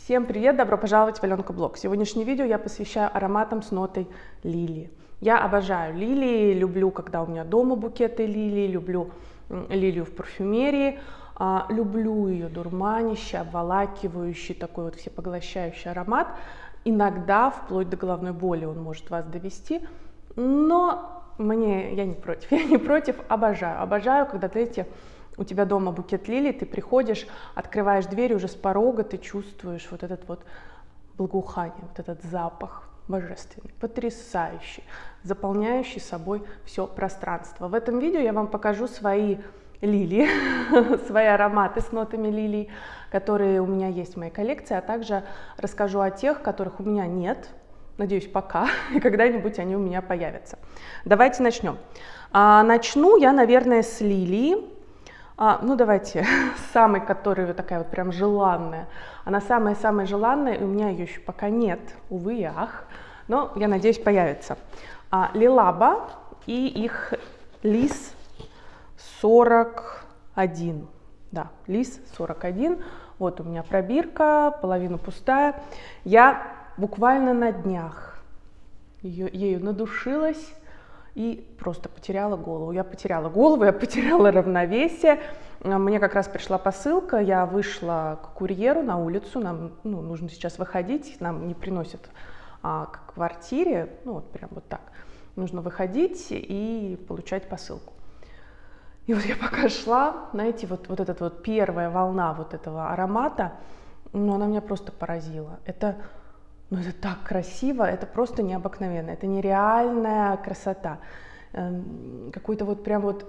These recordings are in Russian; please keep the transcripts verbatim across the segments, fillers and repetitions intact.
Всем привет, добро пожаловать в Аленка Блог. Сегодняшнее видео я посвящаю ароматам с нотой лилии. Я обожаю лилии, люблю, когда у меня дома букеты лилии, люблю лилию в парфюмерии, люблю ее дурманящий, обволакивающий, такой вот всепоглощающий аромат. Иногда, вплоть до головной боли, он может вас довести, но мне, я не против, я не против, обожаю, обожаю, когда, знаете, у тебя дома букет лилий, ты приходишь, открываешь дверь, уже с порога ты чувствуешь вот этот вот благоухание, вот этот запах божественный, потрясающий, заполняющий собой все пространство. В этом видео я вам покажу свои лилии, свои ароматы с нотами лилий, которые у меня есть в моей коллекции, а также расскажу о тех, которых у меня нет, надеюсь, пока, и когда-нибудь они у меня появятся. Давайте начнем. А, начну я, наверное, с лилии. А, ну, давайте, самой, которая такая вот прям желанная. Она самая-самая желанная, и у меня ее еще пока нет, увы и ах, но я надеюсь, появится. А, Лилаба и их лис сорок один. Да, лис сорок один. Вот у меня пробирка, половина пустая. Я буквально на днях ее, ею надушилась и просто потеряла голову. Я потеряла голову, я потеряла равновесие. Мне как раз пришла посылка, я вышла к курьеру на улицу, нам ну, нужно сейчас выходить, нам не приносят а, к квартире, ну вот прям вот так. Нужно выходить и получать посылку. И вот я пока шла, знаете, вот, вот эта вот первая волна вот этого аромата, ну она меня просто поразила. Это... Ну, это так красиво, это просто необыкновенно, это нереальная красота. Какой-то вот прям вот,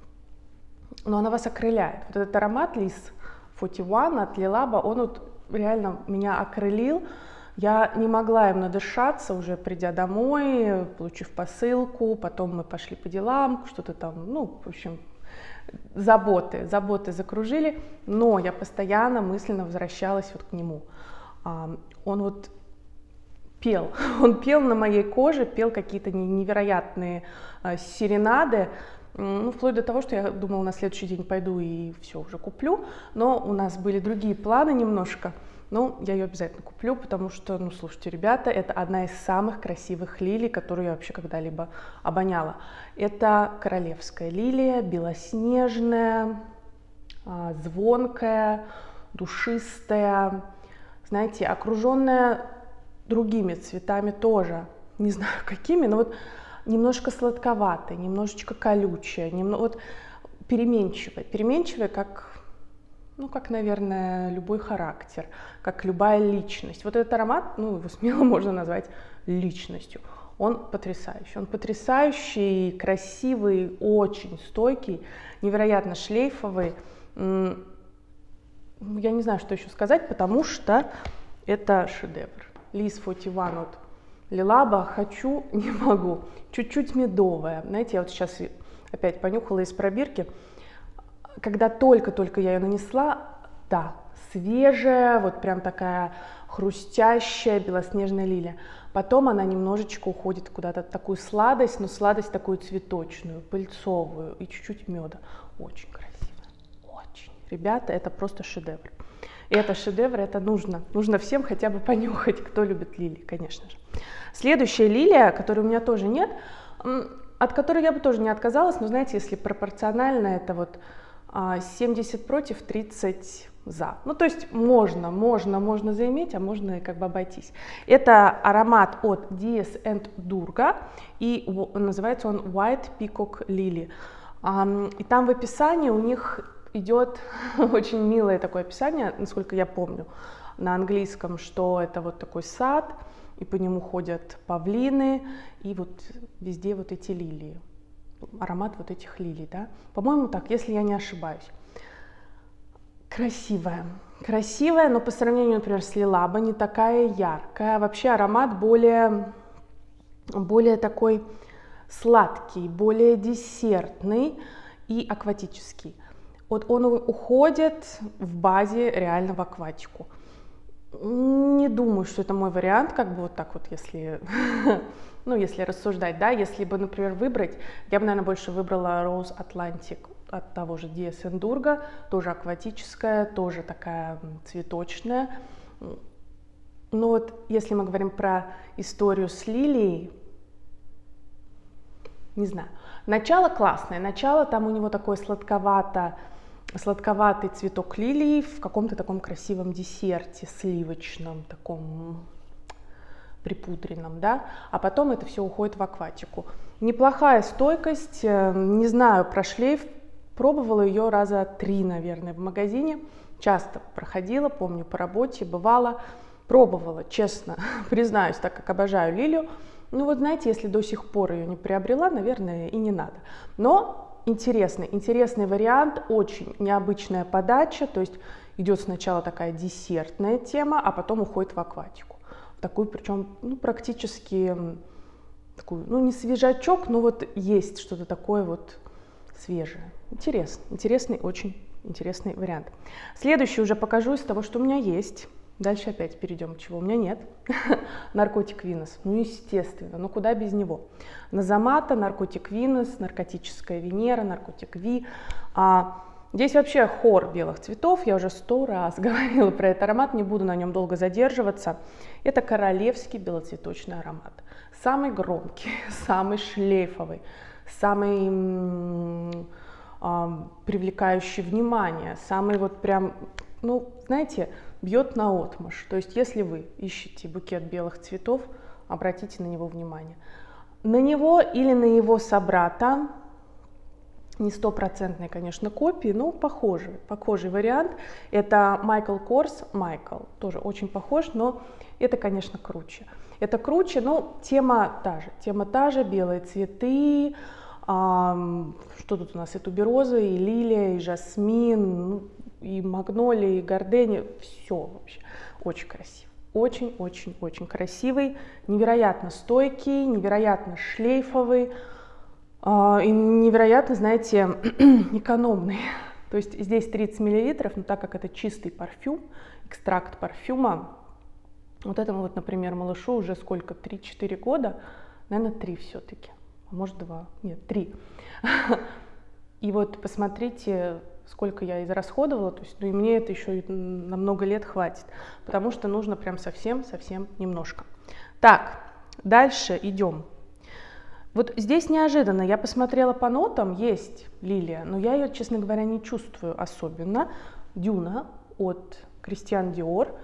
ну, она вас окрыляет. Вот этот аромат лис сорок один от Лилаба, он вот реально меня окрылил. Я не могла им надышаться, уже придя домой, получив посылку, потом мы пошли по делам, что-то там, ну, в общем, заботы, заботы закружили, но я постоянно мысленно возвращалась вот к нему. Он вот пел, он пел на моей коже, пел какие-то невероятные э, серенады, ну, вплоть до того, что я думала, на следующий день пойду и все уже куплю, но у нас были другие планы немножко, но я ее обязательно куплю, потому что, ну, слушайте, ребята, это одна из самых красивых лилий, которую я вообще когда-либо обоняла. Это королевская лилия, белоснежная, э, звонкая, душистая, знаете, окруженная другими цветами тоже, не знаю какими, но вот немножко сладковатые, немножечко колючие, немного вот переменчивые, переменчивые, как, ну, как, наверное, любой характер, как любая личность. Вот этот аромат, ну, его смело можно назвать личностью. Он потрясающий, он потрясающий, красивый, очень стойкий, невероятно шлейфовый. Я не знаю, что еще сказать, потому что это шедевр. Лис сорок один от Лилаба, хочу, не могу. Чуть-чуть медовая. Знаете, я вот сейчас опять понюхала из пробирки. Когда только-только я ее нанесла, да, свежая, вот прям такая хрустящая белоснежная лилия. Потом она немножечко уходит куда-то в такую сладость, но сладость такую цветочную, пыльцовую и чуть-чуть меда. Очень красиво, очень. Ребята, это просто шедевр. И это шедевр, это нужно. Нужно всем хотя бы понюхать, кто любит лилии, конечно же. Следующая лилия, которой у меня тоже нет, от которой я бы тоже не отказалась, но знаете, если пропорционально, это вот семьдесят против, тридцать за. Ну, то есть можно, можно, можно заиметь, а можно как бы обойтись. Это аромат от Dies and Durga, и называется он White Peacock Lily. И там в описании у них идет очень милое такое описание, насколько я помню, на английском, что это вот такой сад, и по нему ходят павлины, и вот везде вот эти лилии, аромат вот этих лилий, да, по-моему, так, если я не ошибаюсь. Красивая, красивая, но по сравнению, например, с Лилаба не такая яркая, вообще аромат более, более такой сладкий, более десертный и акватический. Вот он уходит в базе реально в акватику. Не думаю, что это мой вариант, как бы вот так вот, если, ну, если рассуждать, да, если бы, например, выбрать, я бы, наверное, больше выбрала Rose Atlantic от того же Dies and Durga, тоже акватическая, тоже такая цветочная. Ну вот, если мы говорим про историю с лилией, не знаю, начало классное, начало там у него такое сладковато, сладковатый цветок лилии в каком-то таком красивом десерте, сливочном, таком припудренном, да, а потом это все уходит в акватику. Неплохая стойкость, не знаю, про шлейф, пробовала ее раза три, наверное, в магазине, часто проходила, помню, по работе, бывала, пробовала, честно, признаюсь, так как обожаю лилию. Ну вот знаете, если до сих пор ее не приобрела, наверное, и не надо. Но интересный, интересный вариант, очень необычная подача, то есть идет сначала такая десертная тема, а потом уходит в акватику. В такую, причем, ну, практически, такую, ну, не свежачок, но вот есть что-то такое вот свежее. Интересный, интересный, очень интересный вариант. Следующий уже покажу из того, что у меня есть. Дальше опять перейдем, чего у меня нет. Наркотик Винос. Ну, естественно, ну куда без него. Назамата, наркотик Винос, наркотическая Венера, наркотик Ви. А, здесь вообще хор белых цветов. Я уже сто раз говорила про этот аромат, не буду на нем долго задерживаться. Это королевский белоцветочный аромат. Самый громкий, самый шлейфовый, самый м- м- привлекающий внимание, самый вот прям, ну, знаете, бьет наотмашь. То есть, если вы ищете букет белых цветов, обратите на него внимание. На него или на его собрата, не стопроцентной, конечно, копии, но похожий, похожий вариант. Это Michael Kors, Michael, тоже очень похож, но это, конечно, круче. Это круче, но тема та же, тема та же, белые цветы, а, что тут у нас, и тубероза, и лилия, и жасмин, ну, и магнолия, и гордения, все вообще очень красиво. Очень-очень-очень красивый, невероятно стойкий, невероятно шлейфовый э, и невероятно, знаете, экономный. То есть здесь тридцать миллилитров, но так как это чистый парфюм, экстракт парфюма, вот этому вот, например, малышу уже сколько, три-четыре года, наверное, три все-таки, а может два, нет, три. И вот посмотрите, сколько я израсходовала, то есть, ну и мне это еще на много лет хватит, потому что нужно прям совсем-совсем немножко. Так, дальше идем. Вот здесь неожиданно, я посмотрела по нотам, есть лилия, но я ее, честно говоря, не чувствую особенно. Дюна от Кристиан Диор.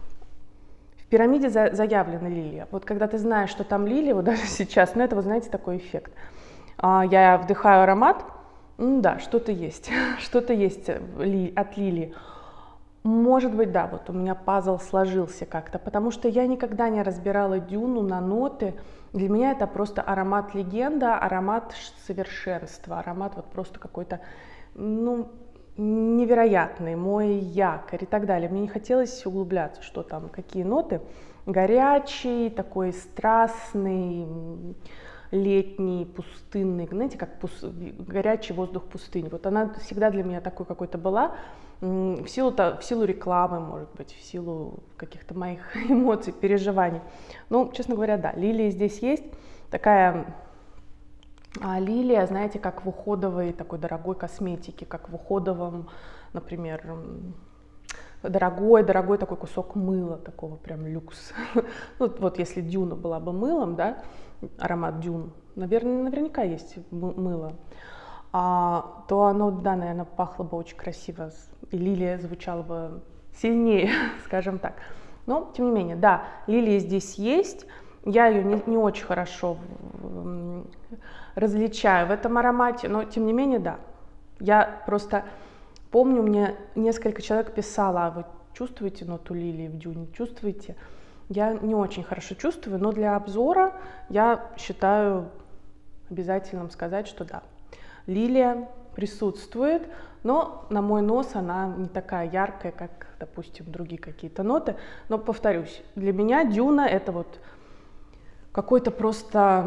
В пирамиде за, заявлена лилия. Вот когда ты знаешь, что там лилия, вот даже сейчас, ну это, вы знаете, такой эффект. А, я вдыхаю аромат, ну да, что-то есть, что-то есть от лилии. Может быть, да, вот у меня пазл сложился как-то, потому что я никогда не разбирала дюну на ноты. Для меня это просто аромат легенда, аромат совершенства, аромат вот просто какой-то, ну, невероятный, мой якорь и так далее. Мне не хотелось углубляться, что там, какие ноты. Горячий, такой страстный, летний, пустынный, знаете, как пус... горячий воздух пустыни. Вот она всегда для меня такой какой-то была, в силу, в силу рекламы, может быть, в силу каких-то моих эмоций, переживаний. Ну, честно говоря, да, лилия здесь есть. Такая а, лилия, знаете, как в уходовой такой дорогой косметике, как в уходовом, например, дорогой, дорогой такой кусок мыла, такого прям люкс. Ну, вот если дюна была бы мылом, да, аромат дюн, наверное, наверняка есть мыло, а, то оно, да, наверное, пахло бы очень красиво, и лилия звучала бы сильнее, скажем так. Но, тем не менее, да, лилия здесь есть, я ее не, не очень хорошо различаю в этом аромате, но, тем не менее, да, я просто помню, мне несколько человек писало: а вы чувствуете ноту лилии в дюне, чувствуете? Я не очень хорошо чувствую, но для обзора я считаю обязательным сказать, что да, лилия присутствует, но на мой нос она не такая яркая, как, допустим, другие какие-то ноты. Но, повторюсь, для меня дюна — это вот какой-то просто,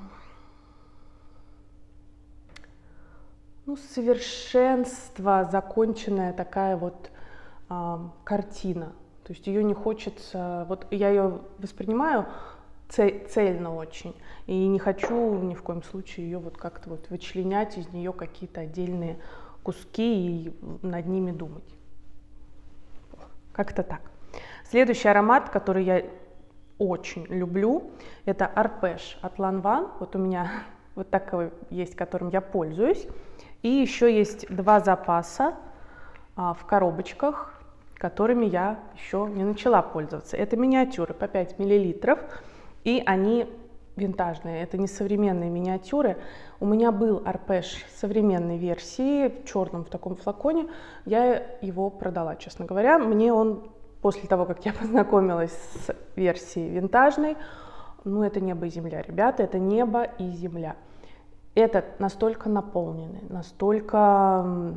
ну, совершенство, законченная такая вот э, картина. То есть ее не хочется, вот я ее воспринимаю цель, цельно очень, и не хочу ни в коем случае ее вот как-то вот вычленять из нее какие-то отдельные куски и над ними думать. Как-то так. Следующий аромат, который я очень люблю, это Arpège от Lanvin. Вот у меня вот такой есть, которым я пользуюсь. И еще есть два запаса а, в коробочках, которыми я еще не начала пользоваться. Это миниатюры по пять миллилитров, и они винтажные, это не современные миниатюры. У меня был Arpège современной версии, в черном в таком флаконе, я его продала, честно говоря. Мне он, после того, как я познакомилась с версией винтажной, ну это небо и земля, ребята, это небо и земля. Этот настолько наполненный, настолько...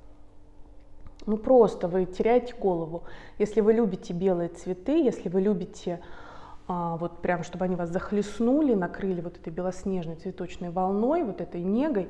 Ну просто вы теряете голову. Если вы любите белые цветы, если вы любите а, вот прям, чтобы они вас захлестнули, накрыли вот этой белоснежной цветочной волной, вот этой негой,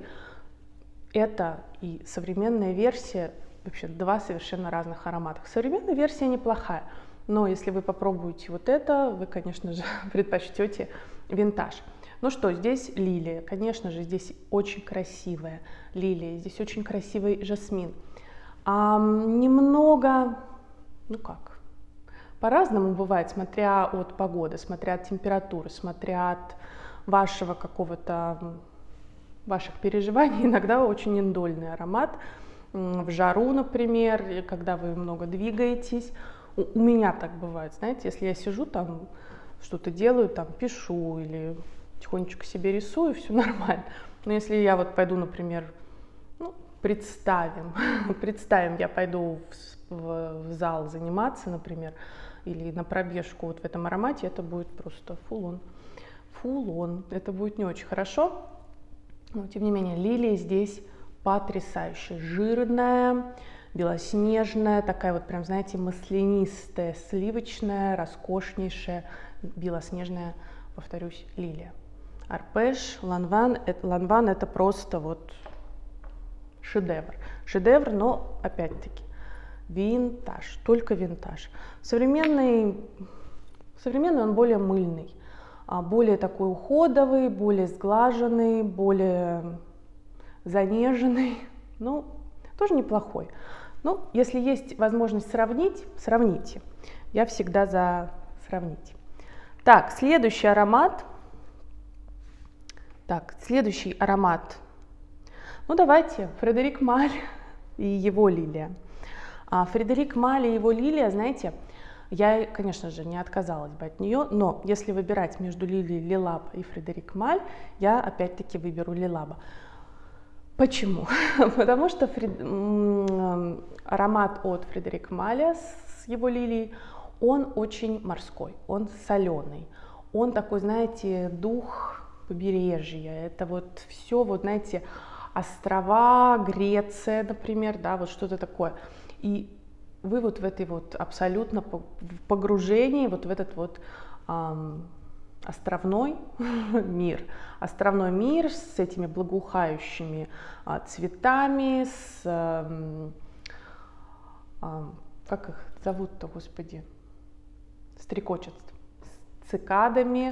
это и современная версия, вообще два совершенно разных аромата. Современная версия неплохая, но если вы попробуете вот это, вы, конечно же, предпочтете винтаж. Ну что, здесь лилия, конечно же, здесь очень красивая лилия, здесь очень красивый жасмин. А, немного, ну как, по-разному бывает, смотря от погоды, смотря от температуры, смотря от вашего какого-то, ваших переживаний. Иногда очень индольный аромат, в жару, например, когда вы много двигаетесь. У, у меня так бывает, знаете, если я сижу там, что-то делаю, там пишу или тихонечко себе рисую, все нормально. Но если я вот пойду, например, ну, Представим, представим, я пойду в, в, в зал заниматься, например, или на пробежку вот в этом аромате, это будет просто фул-он. Фул-он. Это будет не очень хорошо, но тем не менее лилия здесь потрясающая, жирная, белоснежная, такая вот прям, знаете, маслянистая, сливочная, роскошнейшая, белоснежная, повторюсь, лилия. Arpège, Lanvin, это, Lanvin это просто вот шедевр. Шедевр, но опять-таки винтаж, только винтаж. Современный, современный он более мыльный, более такой уходовый, более сглаженный, более занеженный. Ну, тоже неплохой. Ну, если есть возможность сравнить, сравните. Я всегда за сравнить. Так, следующий аромат. Так, следующий аромат. Ну, давайте, Фредерик Маль и его лилия. А Фредерик Маль и его лилия, знаете, я, конечно же, не отказалась бы от нее, но если выбирать между лилией Лилаба и Фредерик Маль, я опять-таки выберу Лилаба. Почему? Потому что фред... аромат от Фредерик Маля с его лилией, он очень морской, он соленый, он такой, знаете, дух побережья, это вот все, вот, знаете, острова, Греция, например, да, вот что-то такое. И вы вот в этой вот абсолютно погружении, вот в этот вот эм, островной мир, островной мир с этими благоухающими э, цветами, с, э, э, как их зовут-то, господи, стрекочет, с цикадами,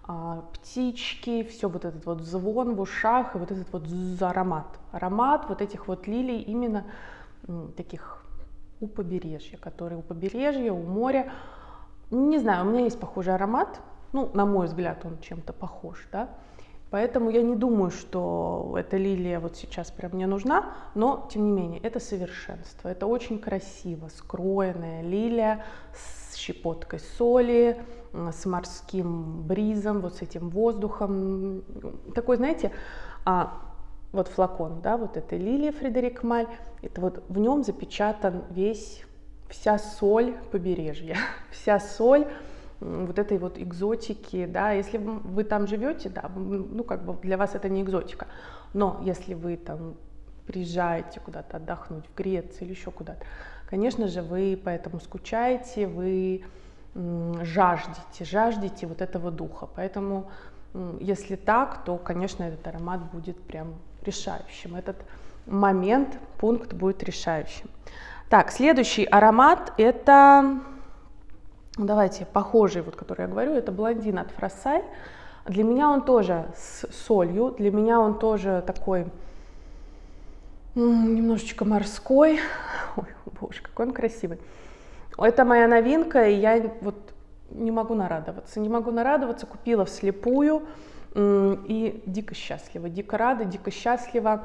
птички, все вот этот вот звон в ушах и вот этот вот аромат. Аромат вот этих вот лилий именно таких у побережья, которые у побережья, у моря. Не знаю, у меня есть похожий аромат, ну, на мой взгляд, он чем-то похож, да. Поэтому я не думаю, что эта лилия вот сейчас прям мне нужна, но, тем не менее, это совершенство. Это очень красиво скроенная лилия с щепоткой соли, с морским бризом, вот с этим воздухом. Такой, знаете, а, вот флакон, да, вот этой лилии Фредерик Маль, это вот в нем запечатан весь, вся соль побережья, вся соль вот этой вот экзотики, да, если вы там живете, да, ну, как бы для вас это не экзотика, но если вы там приезжаете куда-то отдохнуть в Грецию или еще куда-то, конечно же, вы поэтому скучаете, вы жаждете, жаждете вот этого духа, поэтому если так, то, конечно, этот аромат будет прям решающим, этот момент, пункт будет решающим. Так, следующий аромат, это, давайте, похожий, вот, который я говорю, это блондин от Фросай. Для меня он тоже с солью, для меня он тоже такой немножечко морской. Ой, боже, какой он красивый. Это моя новинка, и я вот не могу нарадоваться. Не могу нарадоваться, купила вслепую и дико счастлива, дико рада, дико счастлива.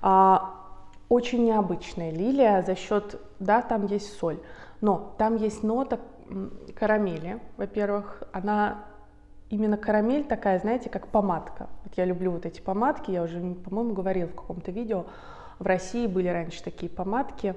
Очень необычная лилия за счет, да, там есть соль, но там есть нота карамели, во-первых, она именно карамель такая, знаете, как помадка. Вот я люблю вот эти помадки, я уже, по-моему, говорила в каком-то видео, в России были раньше такие помадки,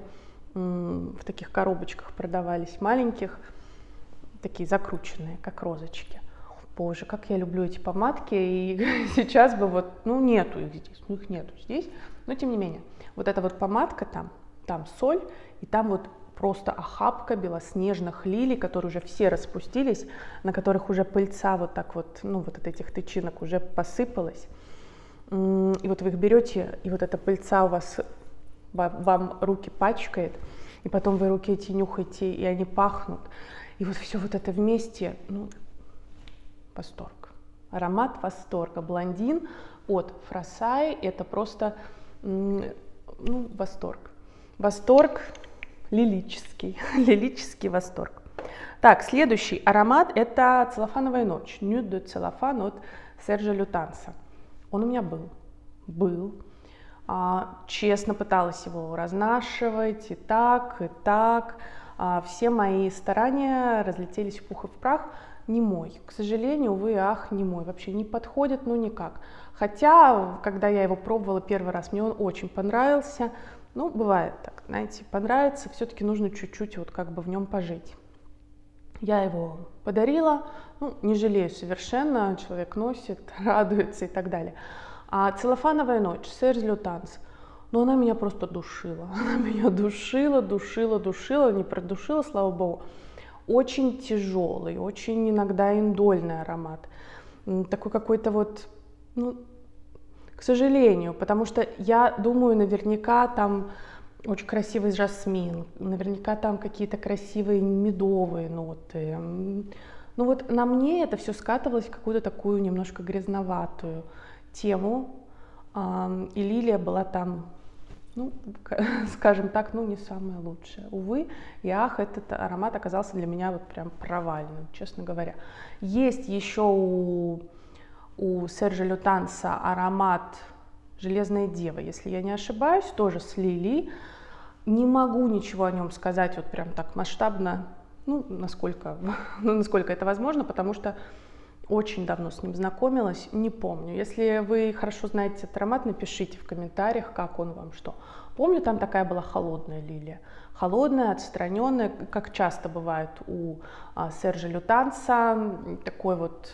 в таких коробочках продавались, маленьких, такие закрученные, как розочки. Боже, как я люблю эти помадки, и сейчас бы вот, ну, нету их здесь, ну, их нету здесь, но тем не менее. Вот эта вот помадка там, там соль, и там вот просто охапка белоснежных лилий, которые уже все распустились, на которых уже пыльца вот так вот, ну, вот от этих тычинок уже посыпалась. И вот вы их берете, и вот эта пыльца у вас, вам руки пачкает, и потом вы руки эти нюхаете, и они пахнут. И вот все вот это вместе, ну, восторг. Аромат восторга. Блондин от Фросай, это просто, ну, восторг. Восторг лилический, лилический восторг. Так, следующий аромат это целлофановая ночь. Nude de Cellophane от Сержа Лютанса. Он у меня был, был. А, честно пыталась его разнашивать и так, и так. А, все мои старания разлетелись в пух и в прах. Не мой, к сожалению, увы, ах, не мой, вообще не подходит, ну никак. Хотя, когда я его пробовала первый раз, мне он очень понравился. Ну, бывает так, знаете, понравится, все-таки нужно чуть-чуть вот как бы в нем пожить. Я его подарила, ну, не жалею совершенно, человек носит, радуется и так далее. А целлофановая ночь, Серж Лютанс, но она меня просто душила, она меня душила, душила, душила, не продушила, слава богу. Очень тяжелый, очень иногда индольный аромат. Такой какой-то вот, ну, к сожалению, потому что я думаю, наверняка там очень красивый жасмин, наверняка там какие-то красивые медовые ноты. Ну вот на мне это все скатывалось в какую-то такую немножко грязноватую тему, и лилия была там, ну, скажем так, ну, не самое лучшее. Увы и ах, этот аромат оказался для меня вот прям провальным, честно говоря. Есть еще у, у Сержа Лютанса аромат «Железная дева», если я не ошибаюсь, тоже с лилией. Не могу ничего о нем сказать вот прям так масштабно, ну, насколько, ну, насколько это возможно, потому что очень давно с ним знакомилась, не помню. Если вы хорошо знаете этот аромат, напишите в комментариях, как он вам, что. Помню, там такая была холодная лилия. Холодная, отстраненная, как часто бывает у а, Сержа Лютанса, такой вот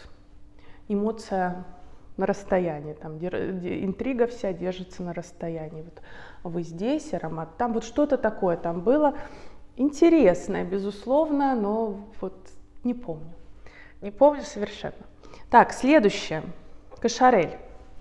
эмоция на расстоянии, там интрига вся держится на расстоянии. Вот вы здесь, аромат там, вот что-то такое там было. Интересное, безусловно, но вот не помню. Не помню совершенно. Так, следующее. Кошарель.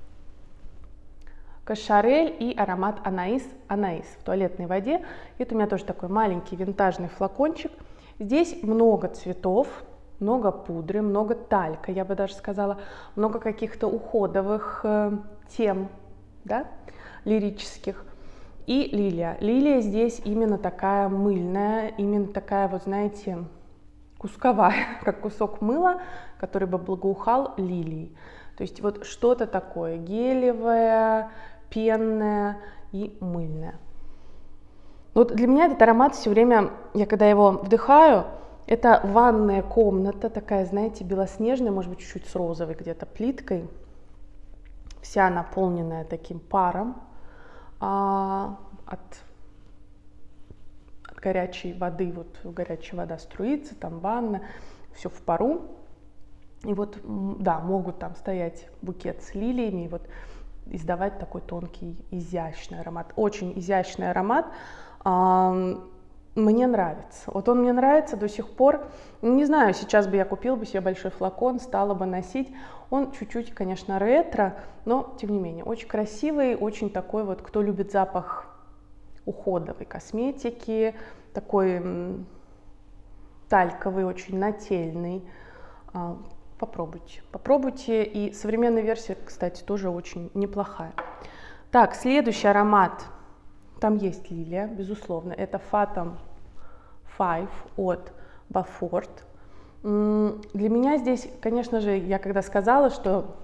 Кошарель и аромат Анаис. Анаис в туалетной воде. Это у меня тоже такой маленький винтажный флакончик. Здесь много цветов, много пудры, много талька, я бы даже сказала, много каких-то уходовых э, тем, да, лирических. И лилия. Лилия здесь именно такая мыльная, именно такая, вот знаете, кусковая, как кусок мыла, который бы благоухал лилией. То есть вот что-то такое гелевое, пенное и мыльное. Вот для меня этот аромат все время, я когда его вдыхаю, это ванная комната, такая, знаете, белоснежная, может быть, чуть-чуть с розовой где-то плиткой, вся наполненная таким паром а, от горячей воды, вот горячая вода струится, там ванна, все в пару. И вот, да, могут там стоять букет с лилиями и вот издавать такой тонкий, изящный аромат. Очень изящный аромат. Мне нравится. Вот он мне нравится до сих пор. Не знаю, сейчас бы я купила бы себе большой флакон, стала бы носить. Он чуть-чуть, конечно, ретро, но тем не менее очень красивый, очень такой вот, кто любит запах уходовой косметики, такой м, тальковый, очень нательный. А, попробуйте, попробуйте. И современная версия, кстати, тоже очень неплохая. Так, следующий аромат. Там есть лилия, безусловно. Это Fathom, пять от Beaufort. Для меня здесь, конечно же, я когда сказала, что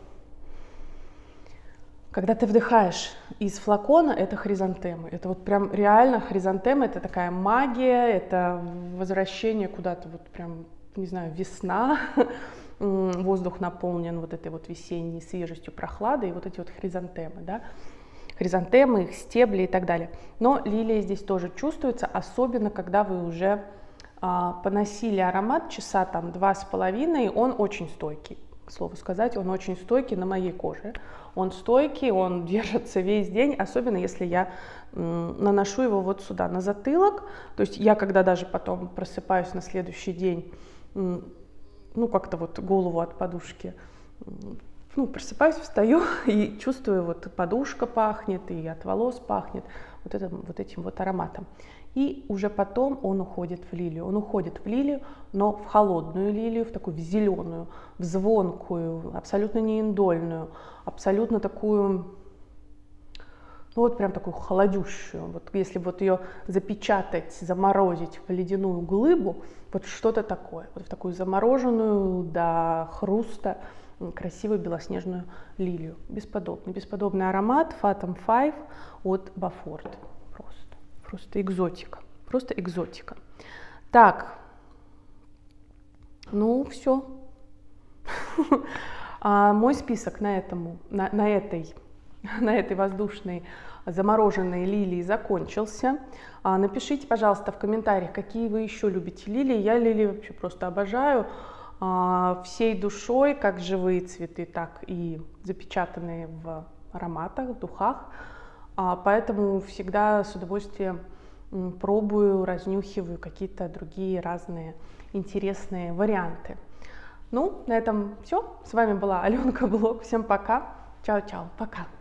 когда ты вдыхаешь из флакона, это хризантемы. Это вот прям реально хризантемы, это такая магия, это возвращение куда-то вот прям, не знаю, весна. Воздух наполнен вот этой вот весенней свежестью, прохладой, и вот эти вот хризантемы, да, хризантемы, их стебли и так далее. Но лилия здесь тоже чувствуется, особенно когда вы уже а, поносили аромат часа там два с половиной, он очень стойкий, к слову сказать, он очень стойкий на моей коже, он стойкий, он держится весь день, особенно если я м, наношу его вот сюда, на затылок, то есть я когда даже потом просыпаюсь на следующий день, м, ну, как-то вот голову от подушки, ну, просыпаюсь, встаю и чувствую, вот подушка пахнет, и от волос пахнет вот, это, вот этим вот ароматом. И уже потом он уходит в лилию. Он уходит в лилию, но в холодную лилию, в такую в зеленую, в звонкую, абсолютно не индольную, абсолютно такую, ну вот прям такую холодющую. Вот если вот ее запечатать, заморозить в ледяную глыбу, вот что-то такое, вот в такую замороженную до хруста красивую белоснежную лилию. Бесподобный, бесподобный аромат Phantom пять от Beaufort. Просто, просто экзотика, просто экзотика. Так, ну все. Мой список на, этому, на, на этой на этой воздушной замороженной лилии закончился. Напишите, пожалуйста, в комментариях, какие вы еще любите лилии. Я лилии вообще просто обожаю всей душой, как живые цветы, так и запечатанные в ароматах, в духах. Поэтому всегда с удовольствием пробую, разнюхиваю какие-то другие разные интересные варианты. Ну, на этом все. С вами была Аленка Блог. Всем пока. Чао-чао. Пока.